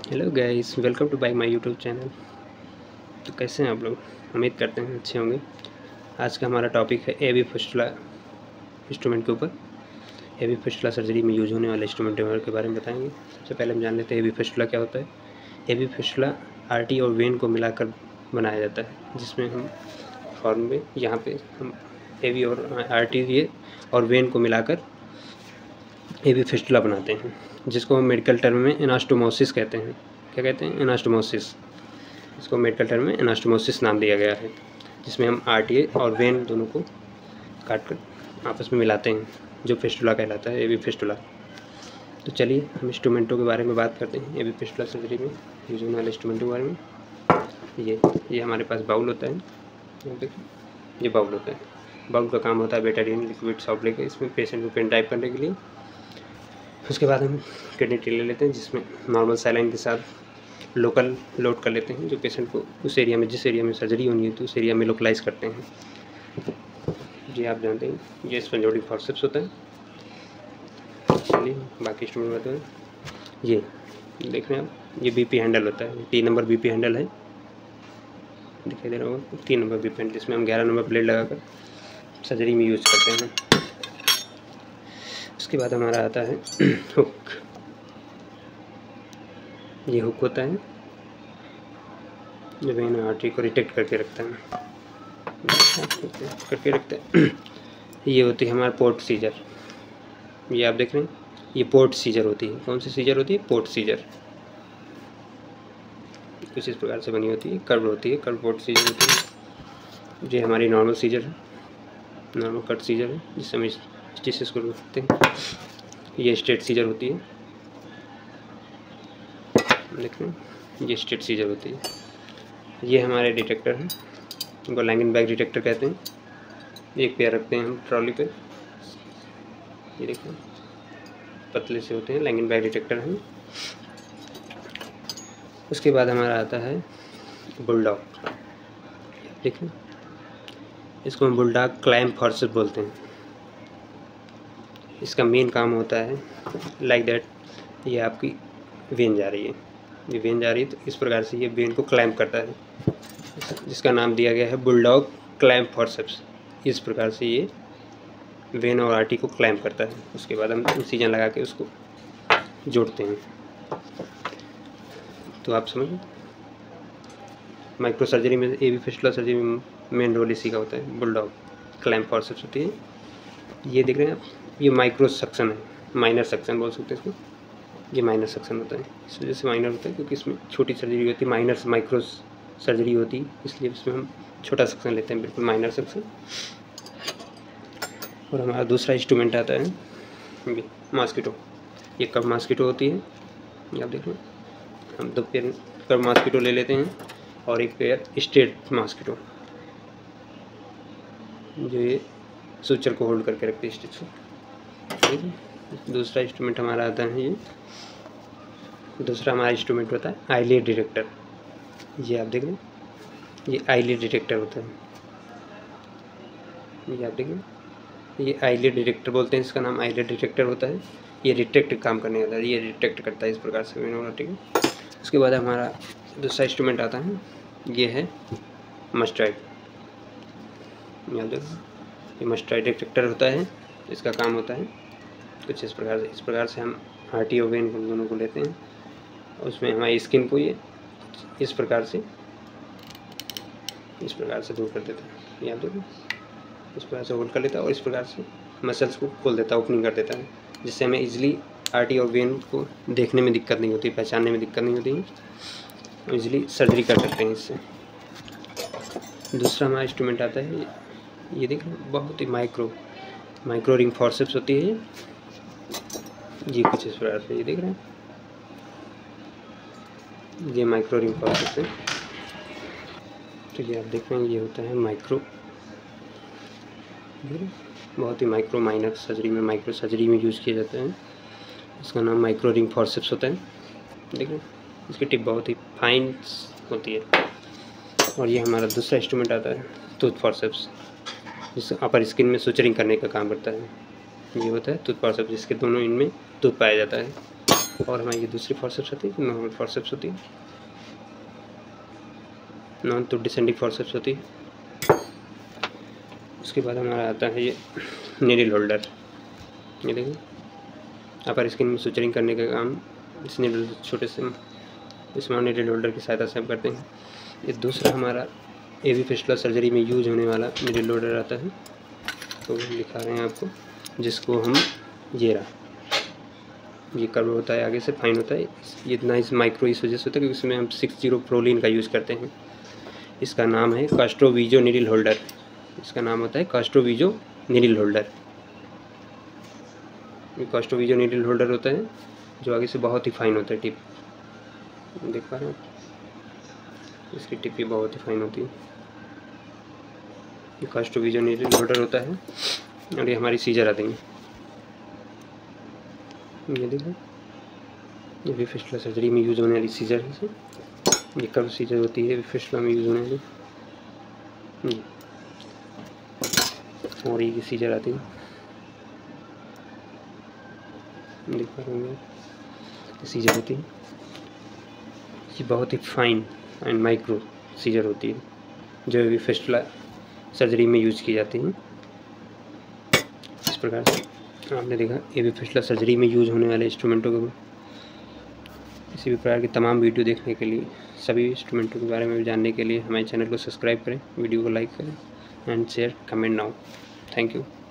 Hello guys, welcome to my YouTube channel. तो कैसे हैं आप लोग? उम्मीद करते हैं अच्छे होंगे। आज का हमारा टॉपिक है एवी फिस्टुला इंस्ट्रूमेंट के ऊपर। एवी फिस्टुला सर्जरी में यूज होने वाले इंस्ट्रूमेंट के बारे में बताएंगे। सबसे पहले हम जान लेते हैं एवी फिस्टुला क्या होता है। एवी फिस्टुला आर्टरी और वेन को मिलाकर बनाया जाता है, जिसमें हम फॉर्म में यहाँ पे हम एवी और आर्टरी और वेन को मिलाकर एवी फिस्टुला बनाते हैं, जिसको हम मेडिकल टर्म में एनास्टोमोसिस कहते हैं। क्या कहते हैं? एनास्टोमोसिस। इसको मेडिकल टर्म में एनास्टोमोसिस नाम दिया गया है, जिसमें हम आर्टरी और वेन दोनों को काट कर आपस में मिलाते हैं, जो फिस्टुला कहलाता है, एवी फिस्टुला। तो चलिए हम इंस्ट्रूमेंटों के बारे में बात करते हैं। एवी फिस्टुला सर्जरी में यूज होने वाले इंस्ट्रूमेंटों के बारे में। ये हमारे पास बाउल होता है। यहाँ देखिए, ये बाउल होता है। बाउल का काम होता है बेटाडीन लिक्विड सॉल्व लेके इसमें पेशेंट को पेन टाइप करने के लिए। उसके बाद हम किडनी टी ले लेते हैं, जिसमें नॉर्मल सैलाइन के साथ लोकल लोड कर लेते हैं, जो पेशेंट को उस एरिया में, जिस एरिया में सर्जरी होनी है तो उस एरिया में लोकलाइज करते हैं। जी आप जानते हैं, ये स्पंजोडिक फॉर्सेप्स होता है। चलिए बाकी इंस्ट्रूमेंट बताते हैं। ये देख रहे हैं आप, ये बीपी हैंडल होता है। 3 नंबर बीपी हैंडल है, दिखाई दे रहा होगा। 3 नंबर बीपी हैंडल, जिसमें हम 11 नंबर प्लेट लगाकर सर्जरी में यूज करते हैं। उसके बाद हमारा आता है हुक। ये हुक होता है जो वेन आर्टरी को रिटेक्ट करके रखता है, ये होती है हमारा पोर्ट सीजर। ये आप देख रहे हैं, ये पोर्ट सीजर होती है। कौन सी सीजर होती है? Port scissor. कुछ इस प्रकार से बनी होती है, कर्व होती है, कर्व पोर्ट सीजर होती है। ये हमारी नॉर्मल सीजर है, नॉर्मल कट सीजर है, जिससे हम स्टिचेस को रखते हैं। ये स्ट्रेट सीजर होती है, देख रहे हैं, ये स्ट्रेट सीजर होती है। ये हमारे डिटेक्टर हैं, इनको लैंगनबैग डिटेक्टर कहते हैं। एक पेयर रखते हैं हम ट्रॉली पे, ये देखिए पतले से होते हैं, लैंगनबैग डिटेक्टर हैं। उसके बाद हमारा आता है बुलडॉग। देखिए, इसको हम बुलडॉग क्लैम्प फॉर्सेप्स बोलते हैं। इसका मेन काम होता है लाइक दैट, ये आपकी वेन जा रही है, ये वेन जा रही है, तो इस प्रकार से ये वेन को क्लैम्प करता है, जिसका नाम दिया गया है बुलडॉग क्लैम्प फॉर्सेप्स। इस प्रकार से ये वेन और आर्टरी को क्लैम्प करता है। उसके बाद हम इंसिजन लगा के उसको जोड़ते हैं। तो आप समझ, माइक्रो सर्जरी में, एवी फिस्टुला सर्जरी में मेन रोल इसी का होता है। बुलडॉग क्लैम्प फॉर्सेप्स होती है। ये देख रहे हैं आप, ये माइक्रो सक्शन है, माइनर सक्शन बोल सकते हैं इसको। ये माइनर सक्शन होता है, इस वजह से माइनर होता है क्योंकि इसमें छोटी सर्जरी होती है, माइनर माइक्रो सर्जरी होती है, इसलिए इसमें हम छोटा सेक्शन लेते हैं, बिल्कुल माइनर सेक्शन। और हमारा दूसरा इंस्ट्रूमेंट आता है मॉस्किटो। ये कर्व मॉस्किटो होती है, ये आप देख लो। हम 2 पेयर कर्व मॉस्किटो ले लेते हैं और 1 पेयर स्ट्रेट मॉस्किटो, जो ये सूचर को होल्ड करके रखते हैं स्टिच को। ठीक है, दूसरा इंस्ट्रूमेंट हमारा आता है, ये दूसरा हमारा इंस्ट्रूमेंट होता है आईलिड डिटेक्टर। ये आप देख रहे हैं, ये आईलिड डिटेक्टर होता है। ये आप देख रहे हैं, ये आईलिड डिटेक्टर बोलते हैं, इसका नाम आईलिड डिटेक्टर होता है। ये डिटेक्ट काम करने आता है, ये डिटेक्ट करता है इस प्रकार से वेन। ठीक है, उसके बाद हमारा दूसरा इंस्ट्रूमेंट आता है, ये है मस्टर्ड। याद रखो, ये मस्टर्ड डिटेक्टर होता है। इसका काम होता है कुछ इस प्रकार से हम आर्टरी और वेन दोनों को लेते हैं, उसमें हमारी स्किन को ये इस प्रकार से दूर कर देता है। याद रखो, इस प्रकार से होल्ड कर लेता है और इस प्रकार से मसल्स को खोल देता है, ओपनिंग कर देता है, जिससे हमें इजीली आर्टरी और वेन को देखने में दिक्कत नहीं होती, पहचानने में दिक्कत नहीं होती है, इजीली सर्जरी कर सकते हैं इससे। दूसरा हमारा इंस्ट्रूमेंट आता है, ये देख रहे हैं, बहुत ही माइक्रो रिंग फॉर्सेप्स होती है। ये कुछ इस प्रकार से, ये देख रहे हैं, ये माइक्रो रिंग फॉर्सेप्स है। तो ये आप देख रहे हैं, ये होता है माइक्रो, बहुत ही माइक्रो, माइनर सर्जरी में, माइक्रो सर्जरी में यूज़ किया जाता है। इसका नाम माइक्रो रिंग फॉर्सेप्स होता है। देख रहे हैं, इसकी टिप बहुत ही फाइन होती है। और ये हमारा दूसरा इंस्ट्रूमेंट आता है टूथ फॉर्सेप्स, जिससे अपर स्किन में सुचरिंग करने का काम करता है। ये होता है टूथ फॉर्सेप्स, जिसके दोनों इनमें टूथ पाया जाता है। और हमारी ये दूसरी फॉरसेप्स होती है, नॉर्मल फॉरसेप्स होती है, नॉन तो डिसेंडिंग फॉरसेप्स होती है। उसके बाद हमारा आता है ये नीडल होल्डर। ये देखिए अपर स्किन में सुचरिंग करने का काम इस नीडल, छोटे से स्मॉल नीडल होल्डर की सहायता से हम करते हैं। ये दूसरा हमारा एवी फिस्टुला सर्जरी में यूज होने वाला नीडल होल्डर आता है, तो दिखा रहे हैं आपको, जिसको हम ये कर्व होता है, आगे से फाइन होता है। ये इतना इस माइक्रो इस वजह से होता है क्योंकि इसमें हम 60 प्रोलिन का यूज़ करते हैं। इसका नाम है कास्ट्रोवीजो नीडल होल्डर। इसका नाम होता है कास्ट्रोवीजो नीडल होल्डर। ये कास्ट्रोवीजो नीडल होल्डर होता है जो आगे से बहुत ही फाइन होता है। टिप देख पा रहे हैं, इसकी टिप भी बहुत ही फाइन होती है। ये कास्ट्रोवीजो नीडल होल्डर होता है। और ये हमारी सीजर आती है, ये देखो, ये भी फिस्टुला सर्जरी में यूज़ होने वाली सीजर है। ये कर्व सीजर होती है फिस्टुला में यूज़ होने वाली। और ये सीजर आती है, देख पा रहे होंगे, सीजर होती है। ये बहुत ही फाइन एंड माइक्रो सीजर होती है जो भी फिस्टुला सर्जरी में यूज़ की जाती है। इस प्रकार से आपने देखा ये भी फिस्टुला सर्जरी में यूज़ होने वाले इंस्ट्रूमेंटों को। इसी भी प्रकार की तमाम वीडियो देखने के लिए, सभी इंस्ट्रूमेंटों के बारे में जानने के लिए हमारे चैनल को सब्सक्राइब करें, वीडियो को लाइक करें and share, comment now. Thank you.